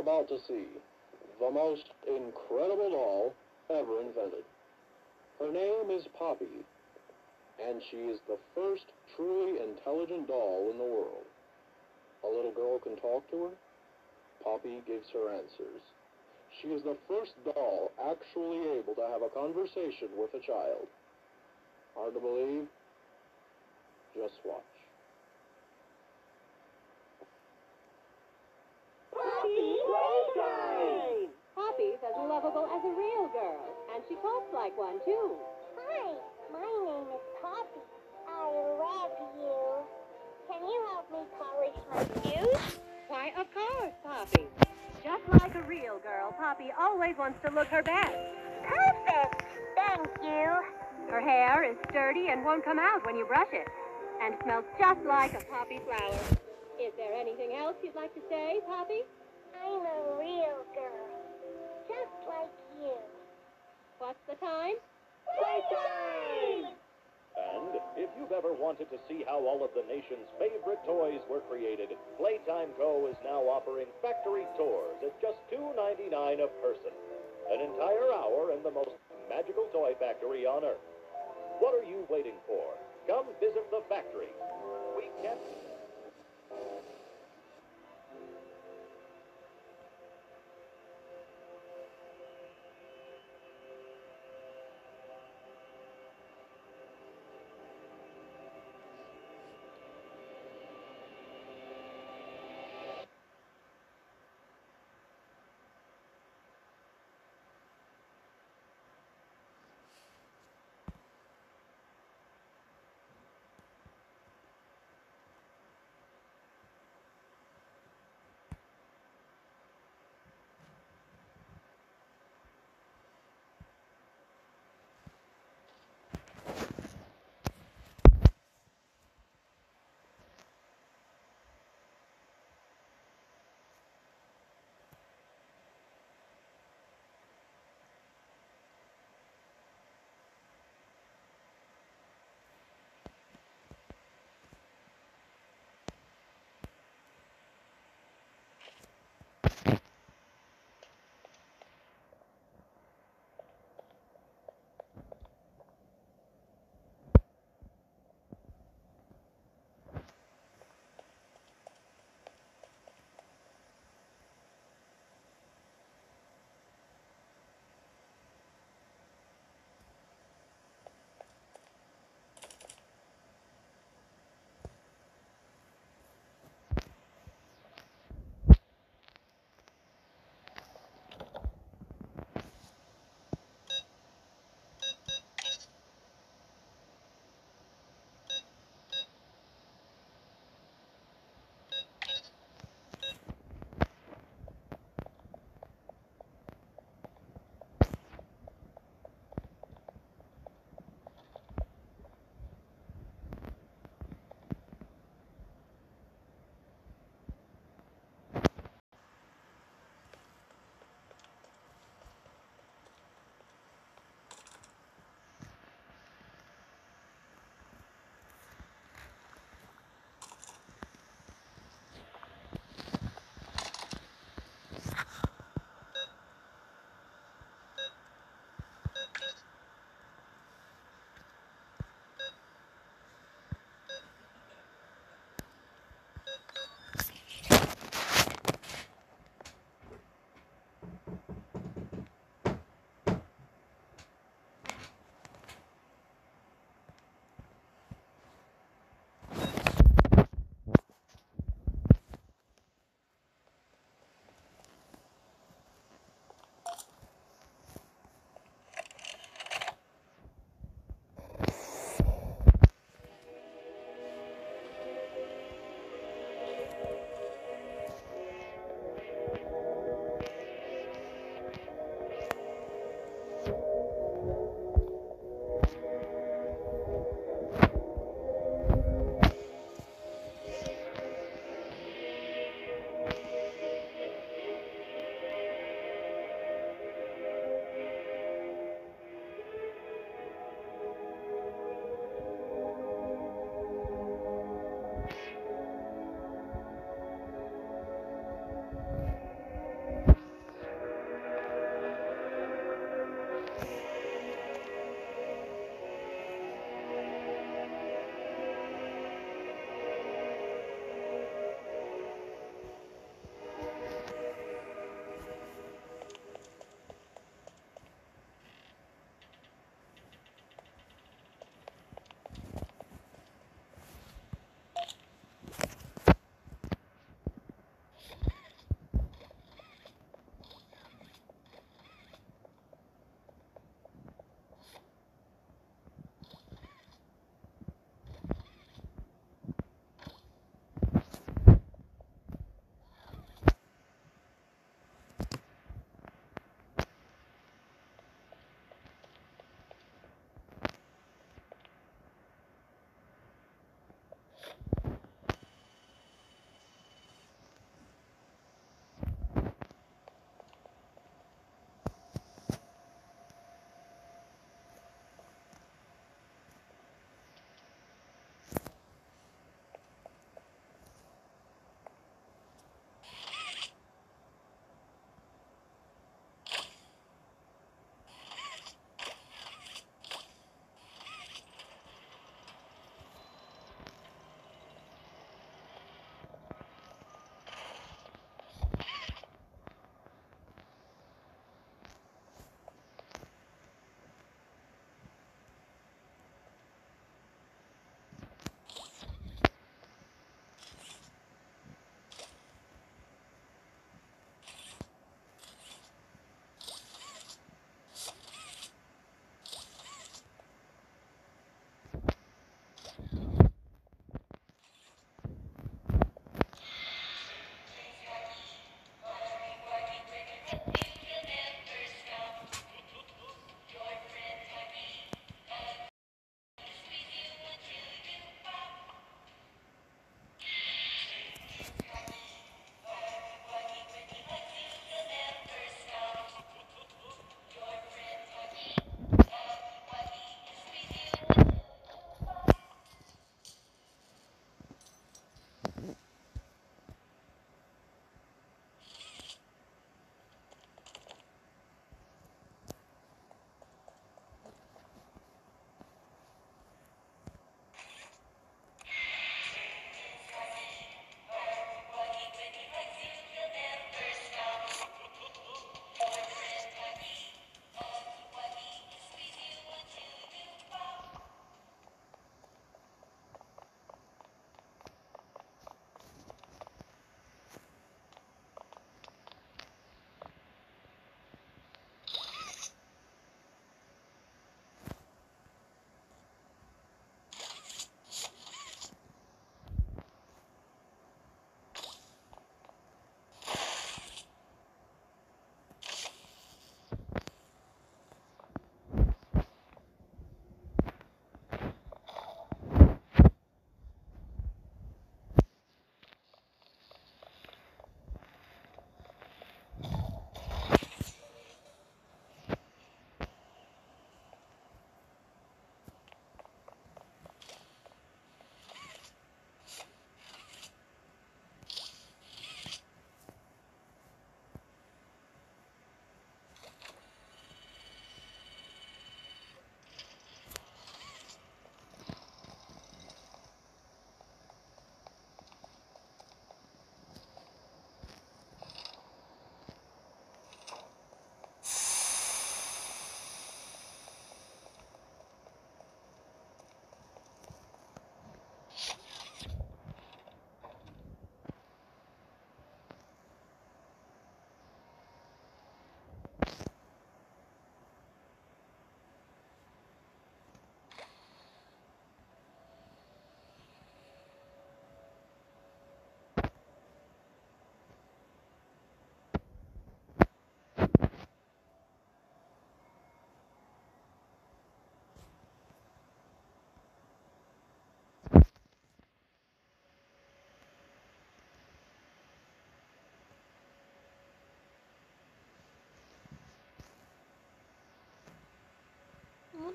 about to see the most incredible doll ever invented. Her name is Poppy, and she is the first truly intelligent doll in the world. A little girl can talk to her. Poppy gives her answers. She is the first doll actually able to have a conversation with a child. Hard to believe? Just watch. Poppy playtime! Poppy's as lovable as a real girl, and she talks like one, too. Hi, my name is Poppy. I love you. Can you help me polish my shoes? Why, of course, Poppy. Just like a real girl, Poppy always wants to look her best. Perfect. Thank you. Her hair is sturdy and won't come out when you brush it, and smells just like a poppy flower. Is there anything else you'd like to say, Poppy? I'm a real girl, just like you. What's the time? Playtime! And if you've ever wanted to see how all of the nation's favorite toys were created, Playtime Co. is now offering factory tours at just $2.99 a person. An entire hour in the most magical toy factory on Earth. What are you waiting for? Come visit the factory. We can't...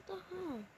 the hell?